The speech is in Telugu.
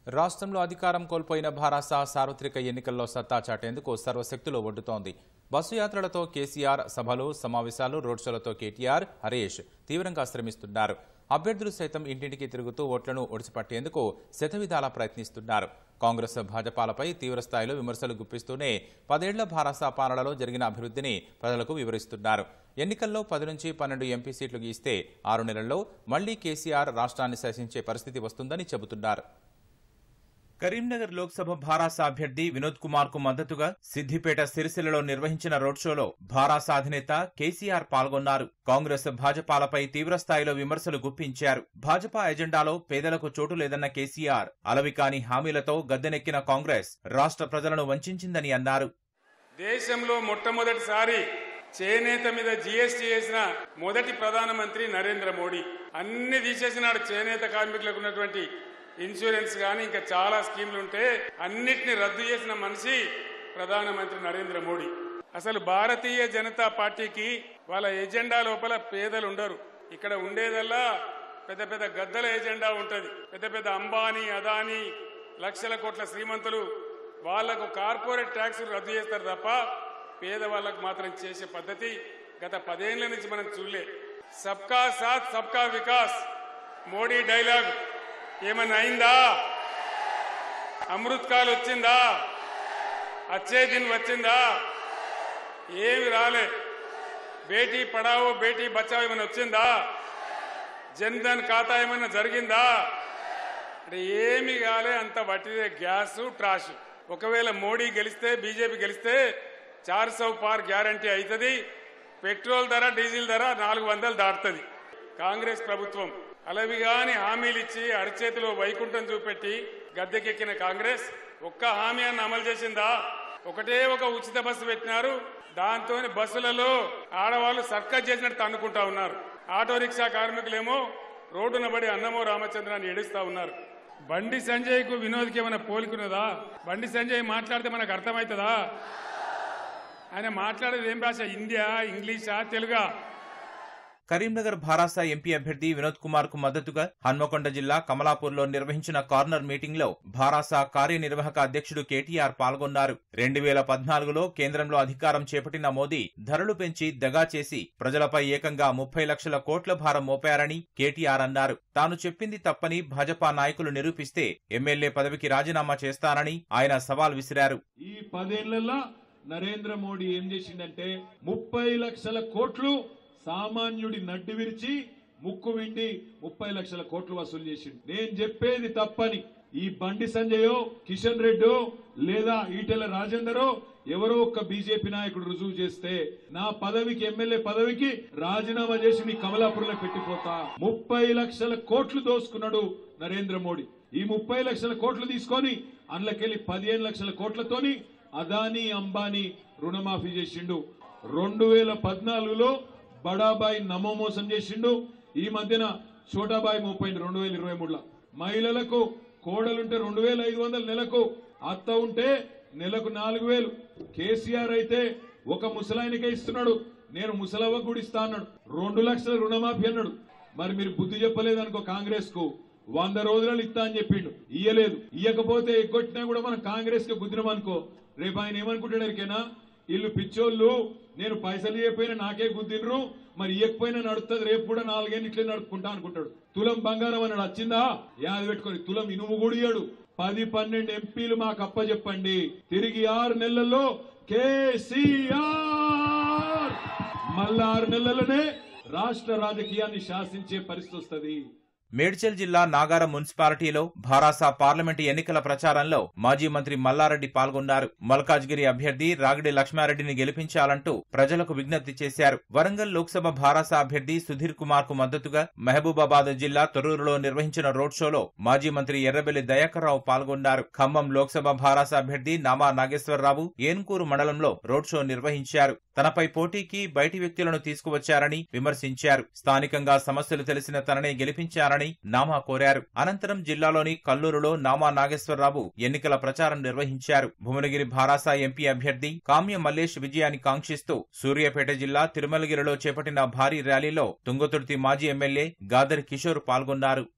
రాష్ట్రంలో అధికారం కోల్పోయిన భారాస సార్వత్రిక ఎన్నికల్లో సత్తా చాటేందుకు సర్వశక్తులు ఒడ్డుతోంది. బస్సు యాత్రలతో కేసీఆర్, సభలు, సమావేశాలు, రోడ్ షోలతో కేటీఆర్, హరీష్ తీవ్రంగా శ్రమిస్తున్నారు. అభ్యర్థులు సైతం ఇంటింటికి తిరుగుతూ ఓట్లను ఒడిసిపట్టేందుకు శతవిధాలా ప్రయత్నిస్తున్నారు. కాంగ్రెస్, భాజపాలపై తీవ్రస్థాయిలో విమర్శలు గుప్పిస్తూనే 10 ఏళ్ల భారాస పాలనలో జరిగిన అభివృద్ధిని ప్రజలకు వివరిస్తున్నారు. ఎన్నికల్లో 10 నుంచి 12 ఎంపీ సీట్లు గీస్తే 6 నెలల్లో మళ్లీ కేసీఆర్ రాష్ట్రాన్ని శాసించే పరిస్థితి వస్తుందని చెబుతున్నారు. కరీంనగర్ లోక్సభ భారాస అభ్యర్థి వినోద్ కుమార్ కు మద్దతుగా సిద్దిపేట, సిరిసిల్లలో నిర్వహించిన రోడ్ షోలో భారాస అధినేత కేసీఆర్ పాల్గొన్నారు. కాంగ్రెస్, భాజపాలపై తీవ్రస్థాయిలో విమర్శలు గుప్పించారు. భాజపా ఎజెండాలో పేదలకు చోటు లేదన్న కేసీఆర్, అలవికాని హామీలతో గద్దెనెక్కిన కాంగ్రెస్ రాష్ట్ర ప్రజలను వంచిందని అన్నారు. దేశంలో మొట్టమొదటిసారి చేనేత మీద జీఎస్టీ వేసిన మొదటి ప్రధానమంత్రి నరేంద్ర మోడీ. అన్ని తీసేసినాడు. చేనేత కార్మికులకు ఉన్నటువంటి ఇన్సూరెన్స్ కానీ ఇంకా చాలా స్కీమ్లు ఉంటే అన్నిటిని రద్దు చేసిన మనిషి ప్రధానమంత్రి నరేంద్ర మోడీ. అసలు భారతీయ జనతా పార్టీకి వాళ్ళ ఎజెండా లోపల పేదలు ఉండరు. ఇక్కడ ఉండేదల్లా పెద్ద పెద్ద గద్దల ఎజెండా ఉంటది. పెద్ద పెద్ద అంబానీ, అదానీ, లక్షల కోట్ల శ్రీమంతులు వాళ్లకు కార్పొరేట్ ట్యాక్స్ రద్దు చేస్తారు తప్ప పేదవాళ్లకు మాత్రం చేసే పద్ధతి గత 10 ఏళ్ల నుంచి మనం చూడలే. సబ్కా సాత్ సబ్కా వికాస్ మోడీ డైలాగ్ ఏమన్నా అయిందా? అమృత్ కాల్ వచ్చిందా? అచ్చే దిన్ వచ్చిందా? ఏమి రాలే. బేటీ పడావో బేటీ బచావో ఏమైనా వచ్చిందా? జన్ధన్ ఖాతా ఏమైనా జరిగిందా? అంటే ఏమి కాలే. అంత వట్టిదే గ్యాస్ ట్రాష్. ఒకవేళ మోడీ గెలిస్తే, బీజేపీ గెలిస్తే 400 పార్ గ్యారంటీ అవుతుంది. పెట్రోల్ ధర, డీజిల్ ధర 400 దాటుతుంది. కాంగ్రెస్ ప్రభుత్వం అలవిగాని హామీలు ఇచ్చి అరచేతిలో వైకుంఠం చూపెట్టి గద్దెకెక్కిన కాంగ్రెస్ ఒక్క హామీ అన్న అమలు చేసిందా? ఒకటే ఒక ఉచిత బస్సు పెట్టినారు. దాంతో బస్సులలో ఆడవాళ్లు సర్కస్ చేసినట్టు అనుకుంటా ఉన్నారు. ఆటో రిక్షా కార్మికులేమో రోడ్డున పడి అన్నమో రామచంద్రాన్ని ఏడుస్తా ఉన్నారు. బండి సంజయ్ కు వినోద్కి ఏమైనా పోలికున్నదా? బండి సంజయ్ మాట్లాడితే మనకు అర్థమవుతుందా? ఆయన మాట్లాడేది ఏం భాష? హిందీయా, ఇంగ్లీషా, తెలుగా? కరీంనగర్ భారాస ఎంపీ అభ్యర్థి వినోద్ కుమార్ కు మద్దతుగా హన్మకొండ జిల్లా కమలాపూర్లో నిర్వహించిన కార్నర్ మీటింగ్ లో భారాస కార్యనిర్వాహక అధ్యక్షుడు కేటీఆర్ పాల్గొన్నారు. 2014లో కేంద్రంలో అధికారం చేపట్టిన మోదీ ధరలు పెంచి దగా చేసి ప్రజలపై ఏకంగా 30 లక్షల కోట్ల భారం మోపారని కేటీఆర్ అన్నారు. తాను చెప్పింది తప్పని భాజపా నాయకులు నిరూపిస్తే ఎమ్మెల్యే పదవికి రాజీనామా చేస్తానని ఆయన సవాల్ విసిరారు. ఈ 10 ఏళ్లలో నరేంద్ర మోడీ ఏం చేసిందంటే 30 లక్షల కోట్లు సామాన్యుడి నడ్డి విరిచి ముక్కు విండి 30 లక్షల కోట్లు వసూలు చేసిండు. నేను చెప్పేది తప్పని ఈ బండి సంజయో, కిషన్ రెడ్డో లేదా ఈటెల రాజేందరో ఎవరో ఒక్క బీజేపీ నాయకుడు రుజువు చేస్తే నా పదవికి, ఎమ్మెల్యే పదవికి రాజీనామా చేసి మీ కమలాపురంలో పెట్టిపోతా. 30 లక్షల కోట్లు దోసుకున్నాడు నరేంద్ర మోడీ. ఈ 30 లక్షల కోట్లు తీసుకొని అందులోకెళ్లి 15 లక్షల కోట్లతోని అదానీ, అంబానీ రుణమాఫీ చేసిండు. 2014లో బడాబాయి నమో మోసం చేసిండు. ఈ మధ్యన చోటాబాయి మోపోయింది 2023లో. మహిళలకు కోడలుంటే 2500 నెలకు, అత్త ఉంటే నెలకు 4000. కేసీఆర్ అయితే ఒక ముసలాయనికే ఇస్తున్నాడు. నేను ముసలవ్వ కూడా ఇస్తా అన్నాడు. 2 లక్షల రుణమాఫీ అన్నాడు. మరి మీరు బుద్ధి చెప్పలేదనుకో కాంగ్రెస్ కు 100 రోజులలో ఇస్తా అని చెప్పిండు. ఇయ్యలేదు. ఇయ్యకపోతే ఎగ్గొట్టినా కూడా మనం కాంగ్రెస్ కి గుద్దినామనుకో రేపు ఆయన ఏమనుకుంటాడు ఎరికేనా? వీళ్ళు పిచ్చోళ్ళు, నేను పైసలు ఇవ్వకపోయినా నాకే గుద్దినరు, మరి ఇవ్వకపోయినా నడుస్తుంది, రేపు కూడా 4 ఏళ్ళు ఇట్లే నడుపుకుంటా అనుకుంటాడు. తులం బంగారం అన్నాడు, వచ్చిందా? యాద పెట్టుకొని తులం ఇనుము కూడా ఇయ్యాడు. 10-12 ఎంపీలు మాకు అప్పచెప్పండి. తిరిగి 6 నెలల్లో కేసీఆర్ మళ్ళా 6 నెలలనే రాష్ట్ర రాజకీయాన్ని శాసించే పరిస్థితి వస్తుంది. మేడ్చల్ జిల్లా నాగారం మున్సిపాలిటీలో భారాస పార్లమెంటు ఎన్నికల ప్రచారంలో మాజీ మంత్రి మల్లారెడ్డి పాల్గొన్నారు. మల్కాజ్గిరి అభ్యర్థి రాగిడి లక్ష్మారెడ్డిని గెలిపించాలంటూ ప్రజలకు విజ్ఞప్తి చేశారు. వరంగల్ లోక్సభ భారాస అభ్యర్థి సుధీర్ కుమార్ కు మద్దతుగా మహబూబాబాద్ జిల్లా తొర్రూరులో నిర్వహించిన రోడ్ షోలో మాజీ మంత్రి ఎర్రబెల్లి దయాకర్రావు పాల్గొన్నారు. ఖమ్మం లోక్సభ భారాస అభ్యర్థి నామా నాగేశ్వరరావు ఏన్కూరు మండలంలో రోడ్ షో నిర్వహించారు. తనపై పోటీకి బయటి వ్యక్తులను తీసుకువచ్చారని విమర్శించారు. స్థానికంగా సమస్యలు తెలిసిన తననే గెలిపించారని నామా కోరారు. అనంతరం జిల్లాలోని కల్లూరులో నామా నాగేశ్వరరావు ఎన్నికల ప్రచారం నిర్వహించారు. భువనగిరి భారాస ఎంపీ అభ్యర్థి కామ్య మల్లేష్ విజయాన్ని కాంక్షిస్తూ సూర్యాపేట జిల్లా తిరుమలగిరిలో చేపట్టిన భారీ ర్యాలీలో తుంగతుర్తి మాజీ ఎమ్మెల్యే గాదర్ కిషోర్ పాల్గొన్నారు.